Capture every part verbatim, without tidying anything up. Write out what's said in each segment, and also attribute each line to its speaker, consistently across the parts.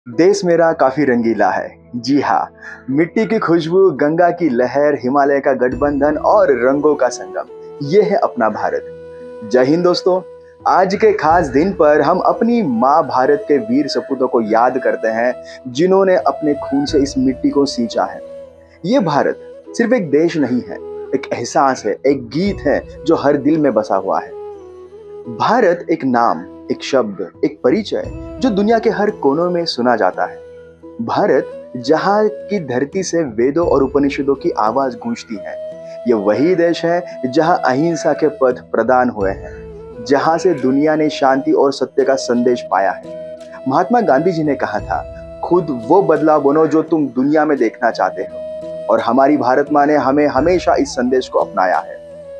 Speaker 1: देश मेरा काफी रंगीला है। जी हाँ, मिट्टी की खुशबू, गंगा की लहर, हिमालय का गठबंधन और रंगों का संगम, ये है अपना भारत। जय हिंद दोस्तों। आज के खास दिन पर हम अपनी माँ भारत के वीर सपूतों को याद करते हैं, जिन्होंने अपने खून से इस मिट्टी को सींचा है। ये भारत सिर्फ एक देश नहीं है, एक एहसास है, एक गीत है जो हर दिल में बसा हुआ है। भारत एक नाम, एक शब्द, एक परिचय जो दुनिया के हर कोनों में सुना जाता है। भारत जहाँ की धरती से वेदों और उपनिषदों की आवाज गूंजती है। ये वही देश है जहाँ अहिंसा के पथ प्रदान हुए हैं, जहाँ से दुनिया ने शांति और सत्य का संदेश पाया है। महात्मा गांधी जी ने कहा था, खुद वो बदलाव बनो जो तुम दुनिया में देखना चाहते हो, और हमारी भारत माँ ने हमें हमेशा इस संदेश को अपनाया है।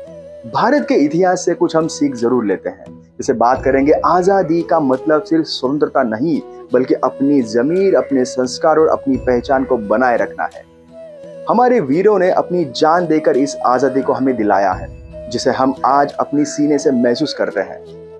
Speaker 1: भारत के इतिहास से कुछ हम सीख जरूर लेते हैं। जैसे बात करेंगे, आजादी का मतलब सिर्फ स्वतंत्रता नहीं, बल्कि अपनी जमीर, अपने संस्कार और अपनी पहचान को बनाए रखना है। हमारे वीरों ने अपनी जान देकर इस आजादी को हमें दिलाया है, जिसे हम आज अपनी सीने से महसूस करते हैं।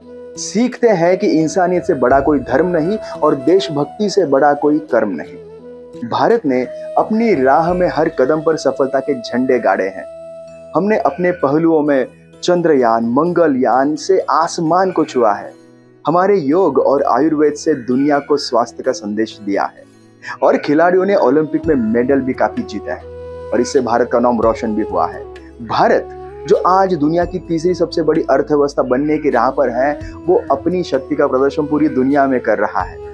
Speaker 1: सीखते हैं कि इंसानियत से बड़ा कोई धर्म नहीं और देशभक्ति से बड़ा कोई कर्म नहीं। भारत ने अपनी राह में हर कदम पर सफलता के झंडे गाड़े हैं। हमने अपने पहलुओं में चंद्रयान, मंगलयान से आसमान को छुआ है। हमारे योग और आयुर्वेद से दुनिया को स्वास्थ्य का संदेश दिया है, और खिलाड़ियों ने ओलंपिक में मेडल भी काफी जीता है, और इससे भारत का नाम रोशन भी हुआ है। भारत जो आज दुनिया की तीसरी सबसे बड़ी अर्थव्यवस्था बनने की राह पर है, वो अपनी शक्ति का प्रदर्शन पूरी दुनिया में कर रहा है।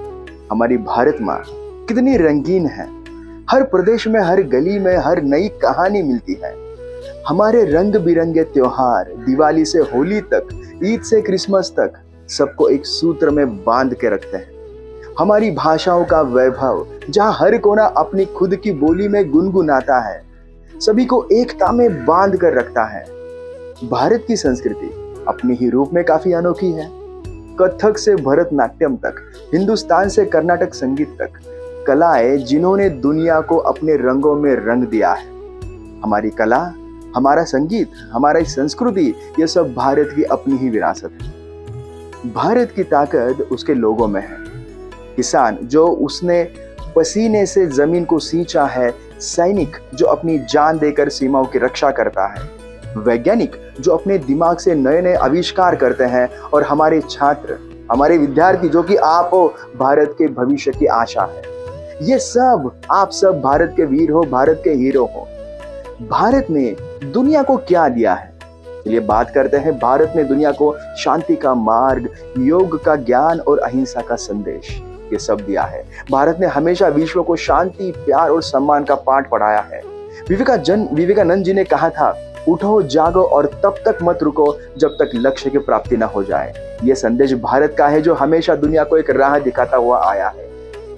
Speaker 1: हमारी भारत माँ कितनी रंगीन है। हर प्रदेश में, हर गली में, हर नई कहानी मिलती है। हमारे रंग बिरंगे त्योहार, दिवाली से होली तक, ईद से क्रिसमस तक, सबको एक सूत्र में बांध के रखते हैं। हमारी भाषाओं का वैभव, जहां हर कोना अपनी खुद की बोली में गुनगुनाता है, सभी को एकता में बांध कर रखता है। भारत की संस्कृति अपने ही रूप में काफी अनोखी है। कथक से भरतनाट्यम तक, हिंदुस्तान से कर्नाटक संगीत तक, कलाएं जिन्होंने दुनिया को अपने रंगों में रंग दिया है। हमारी कला, हमारा संगीत, हमारी संस्कृति, ये सब भारत की अपनी ही विरासत है। भारत की ताकत उसके लोगों में है। किसान जो उसने पसीने से जमीन को सींचा है, सैनिक जो अपनी जान देकर सीमाओं की रक्षा करता है, वैज्ञानिक जो अपने दिमाग से नए नए आविष्कार करते हैं, और हमारे छात्र, हमारे विद्यार्थी जो कि आप हो, भारत के भविष्य की आशा है। ये सब, आप सब भारत के वीर हो, भारत के हीरो हो। भारत ने दुनिया को क्या दिया है? चलिए बात करते हैं। भारत ने दुनिया को शांति का मार्ग, योग का ज्ञान और अहिंसा का संदेश, ये सब दिया है। भारत ने हमेशा विश्व को शांति, प्यार और सम्मान का पाठ पढ़ाया है। विवेका जन विवेकानंद जी ने कहा था, उठो, जागो और तब तक मत रुको जब तक लक्ष्य की प्राप्ति न हो जाए। ये संदेश भारत का है, जो हमेशा दुनिया को एक राह दिखाता हुआ आया है।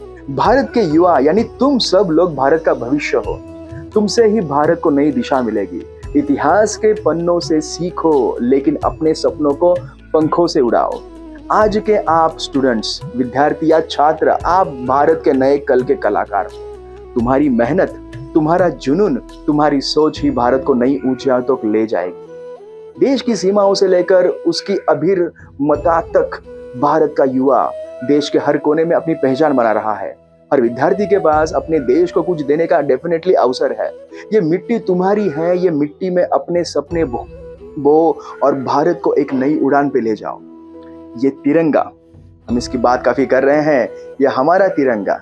Speaker 1: भारत के युवा यानी तुम सब लोग भारत का भविष्य हो। तुमसे ही भारत को नई दिशा मिलेगी। इतिहास के पन्नों से सीखो, लेकिन अपने सपनों को पंखों से उड़ाओ। आज के आप स्टूडेंट्स, विद्यार्थी या छात्र, आप भारत के नए कल के कलाकार हो। तुम्हारी मेहनत, तुम्हारा जुनून, तुम्हारी सोच ही भारत को नई ऊंचाइयों तक ले जाएगी। देश की सीमाओं से लेकर उसकी अभिर्मता तक भारत का युवा देश के हर कोने में अपनी पहचान बना रहा है। हर विद्यार्थी के पास अपने देश को कुछ देने का डेफिनेटली अवसर है। ये मिट्टी तुम्हारी है, ये मिट्टी में अपने सपने बो, बो और भारत को एक नई उड़ान पे ले जाओ। ये तिरंगा, हम इसकी बात काफी कर रहे हैं, ये हमारा तिरंगा।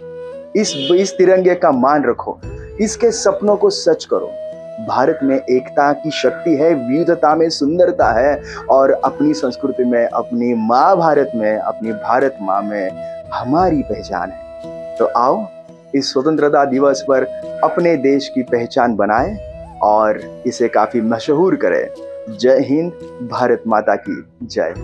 Speaker 1: इस इस तिरंगे का मान रखो, इसके सपनों को सच करो। भारत में एकता की शक्ति है, विविधता में सुंदरता है, और अपनी संस्कृति में, अपनी माँ भारत में, अपनी भारत माँ में हमारी पहचान है। तो आओ, इस स्वतंत्रता दिवस पर अपने देश की पहचान बनाएं और इसे काफी मशहूर करें। जय हिंद, भारत माता की जय।